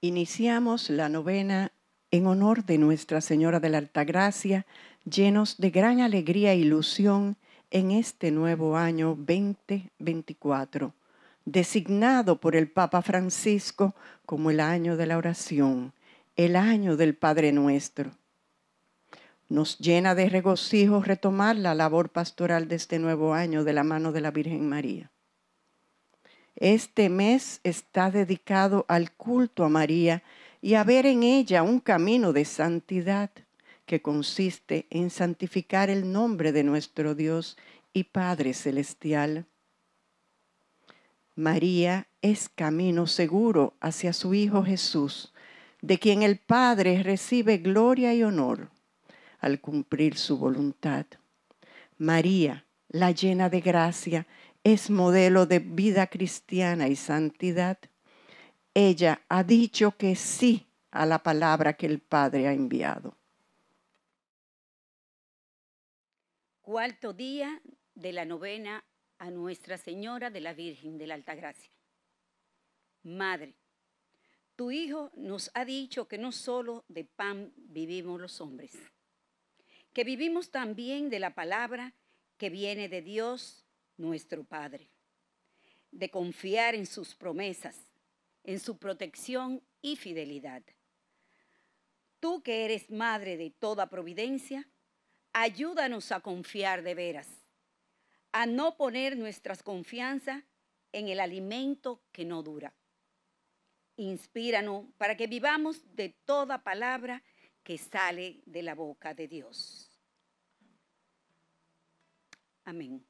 Iniciamos la novena en honor de Nuestra Señora de la Altagracia, llenos de gran alegría e ilusión en este nuevo año 2024, designado por el Papa Francisco como el año de la oración, el año del Padre Nuestro. Nos llena de regocijo retomar la labor pastoral de este nuevo año de la mano de la Virgen María. Este mes está dedicado al culto a María y a ver en ella un camino de santidad que consiste en santificar el nombre de nuestro Dios y Padre Celestial. María es camino seguro hacia su Hijo Jesús, de quien el Padre recibe gloria y honor al cumplir su voluntad. María, la llena de gracia, es modelo de vida cristiana y santidad. Ella ha dicho que sí a la palabra que el Padre ha enviado. Cuarto día de la novena a Nuestra Señora de la Virgen de la Altagracia. Madre, tu Hijo nos ha dicho que no solo de pan vivimos los hombres, que vivimos también de la palabra que viene de Dios, nuestro Padre, de confiar en sus promesas, en su protección y fidelidad. Tú que eres madre de toda providencia, ayúdanos a confiar de veras, a no poner nuestras confianzas en el alimento que no dura. Inspíranos para que vivamos de toda palabra que sale de la boca de Dios. Amén.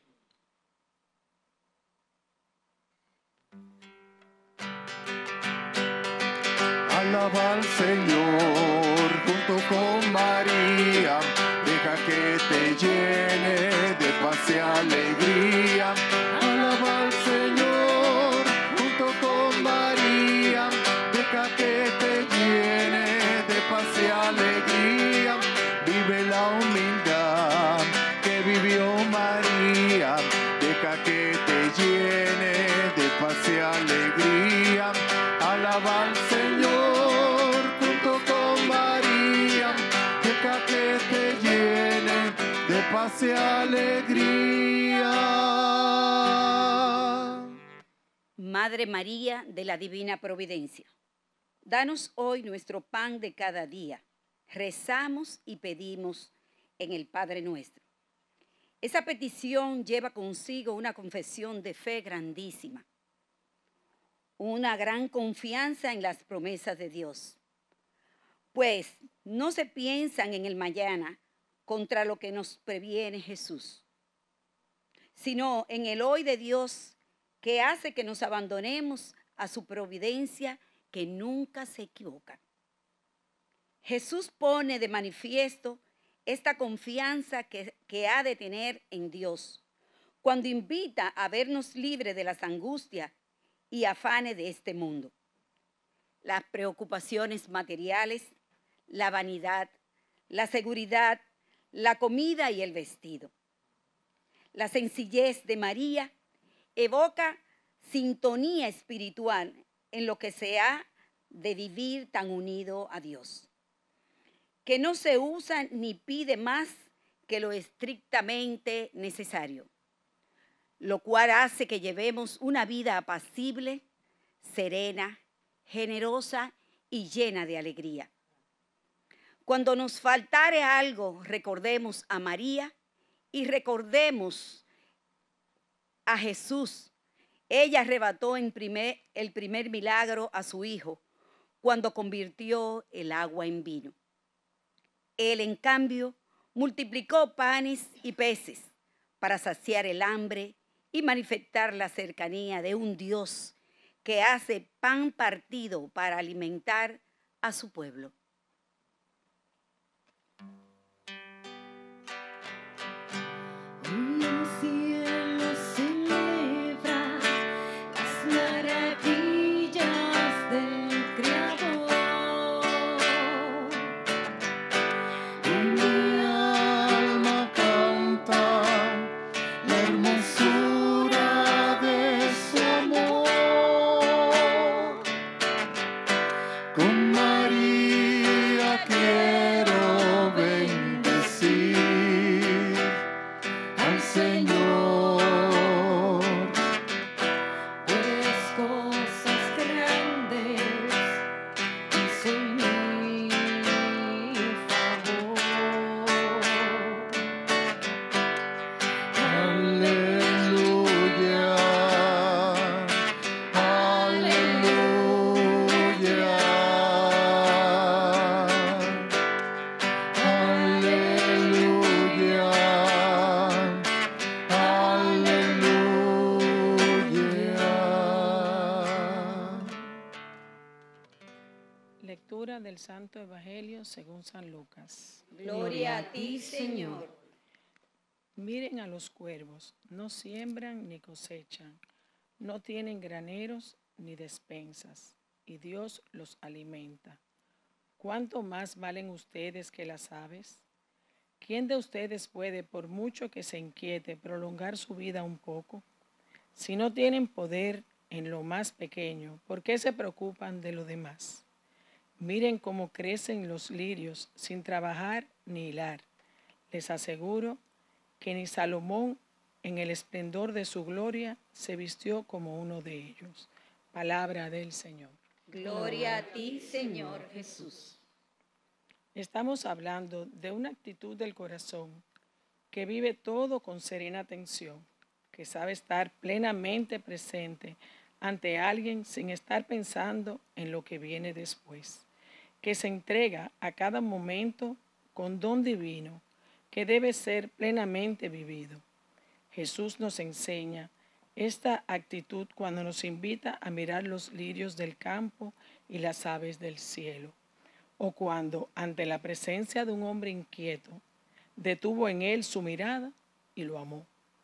Alaba al Señor junto con María, deja que te llene de paz y alegría. Alaba al Señor junto con María, deja que te llene de paz y alegría. Vive la humildad que vivió María, deja que te llene de paz y alegría. Alaba al Señor junto con María, deja que te llene de paz y alegría. Madre María de la Divina Providencia, danos hoy nuestro pan de cada día. Rezamos y pedimos en el Padre Nuestro. Esa petición lleva consigo una confesión de fe grandísima, una gran confianza en las promesas de Dios. Pues no se piensan en el mañana contra lo que nos previene Jesús, sino en el hoy de Dios que hace que nos abandonemos a su providencia que nunca se equivoca. Jesús pone de manifiesto esta confianza que ha de tener en Dios cuando invita a vernos libres de las angustias y afanes de este mundo, las preocupaciones materiales, la vanidad, la seguridad, la comida y el vestido. La sencillez de María evoca sintonía espiritual en lo que se ha de vivir tan unido a Dios, que no se usa ni pide más que lo estrictamente necesario, lo cual hace que llevemos una vida apacible, serena, generosa y llena de alegría. Cuando nos faltare algo, recordemos a María y recordemos a Jesús. Ella arrebató el primer milagro a su Hijo cuando convirtió el agua en vino. Él, en cambio, multiplicó panes y peces para saciar el hambre y manifestar la cercanía de un Dios que hace pan partido para alimentar a su pueblo. Santo Evangelio según San Lucas. Gloria a ti, Señor. Miren a los cuervos, no siembran ni cosechan, no tienen graneros ni despensas, y Dios los alimenta. ¿Cuánto más valen ustedes que las aves? ¿Quién de ustedes puede, por mucho que se inquiete, prolongar su vida un poco? Si no tienen poder en lo más pequeño, ¿por qué se preocupan de lo demás? Miren cómo crecen los lirios sin trabajar ni hilar. Les aseguro que ni Salomón, en el esplendor de su gloria, se vistió como uno de ellos. Palabra del Señor. Gloria a ti, Señor Jesús. Estamos hablando de una actitud del corazón que vive todo con serena atención, que sabe estar plenamente presente ante alguien sin estar pensando en lo que viene después, que se entrega a cada momento con don divino que debe ser plenamente vivido. Jesús nos enseña esta actitud cuando nos invita a mirar los lirios del campo y las aves del cielo, o cuando, ante la presencia de un hombre inquieto, detuvo en él su mirada y lo amó.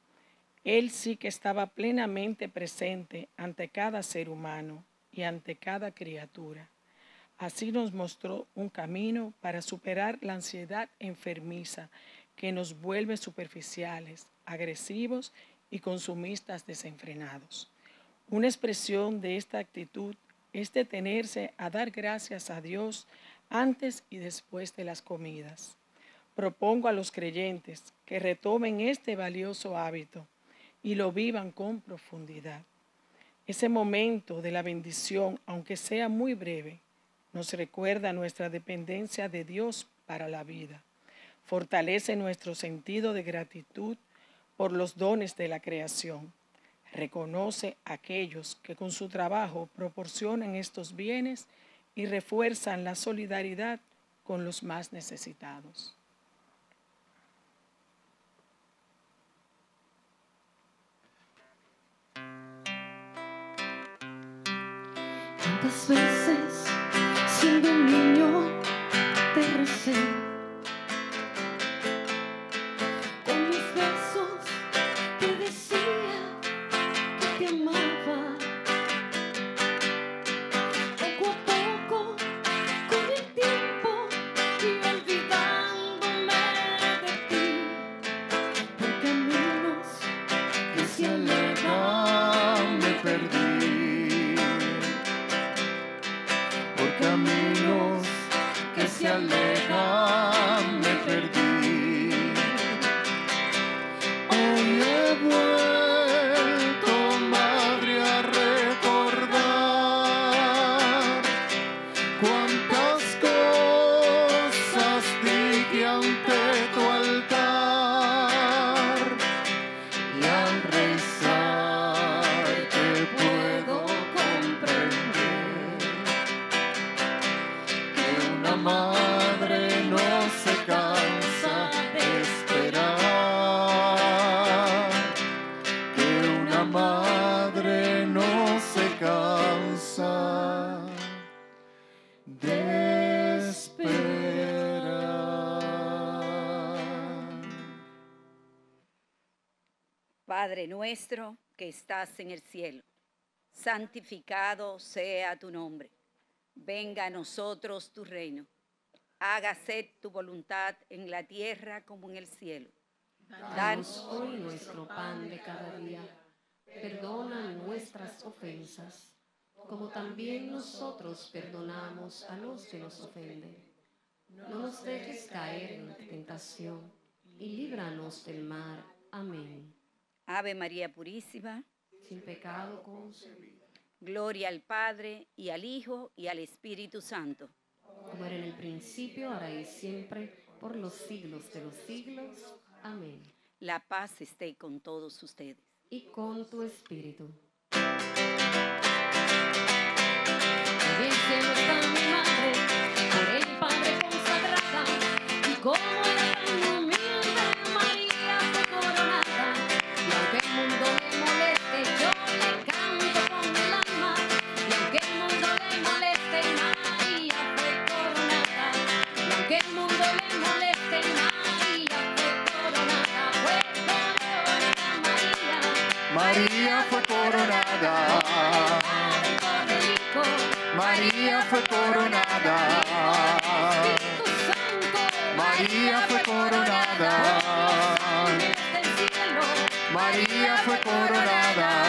Él sí que estaba plenamente presente ante cada ser humano y ante cada criatura. Así nos mostró un camino para superar la ansiedad enfermiza que nos vuelve superficiales, agresivos y consumistas desenfrenados. Una expresión de esta actitud es detenerse a dar gracias a Dios antes y después de las comidas. Propongo a los creyentes que retomen este valioso hábito y lo vivan con profundidad. Ese momento de la bendición, aunque sea muy breve, nos recuerda nuestra dependencia de Dios para la vida. Fortalece nuestro sentido de gratitud por los dones de la creación. Reconoce a aquellos que con su trabajo proporcionan estos bienes y refuerzan la solidaridad con los más necesitados. Tantas veces, siendo un niño, te recé. Con mis besos te decía que te amaba. Poco a poco, con el tiempo, y olvidándome de ti, por caminos que se alejan me perdí. Por caminos que se alejan me perdí. Hoy he vuelto, madre, a recordar cuántas cosas dije ante tu altar, y al rezar te puedo comprender que una madre no se cansa de esperar, que una madre no se cansa de esperar. Padre nuestro que estás en el cielo, santificado sea tu nombre. Venga a nosotros tu reino. Hágase tu voluntad en la tierra como en el cielo. Danos hoy nuestro pan de cada día. Perdona nuestras ofensas, como también nosotros perdonamos a los que nos ofenden. No nos dejes caer en tentación y líbranos del mal. Amén. Ave María Purísima, Sin pecado concebida, gloria al Padre, y al Hijo, y al Espíritu Santo. como era en el principio, ahora y siempre, por los siglos de los siglos. Amén. La paz esté con todos ustedes. Y con tu espíritu. Está mi madre, por el Padre consagrada, y como era tan humilde, María fue coronada. Y aunque el mundo le moleste, yo le canto con el alma. Y aunque el mundo le moleste, María fue coronada. fue coronada. María fue coronada. María fue coronada. María fue coronada.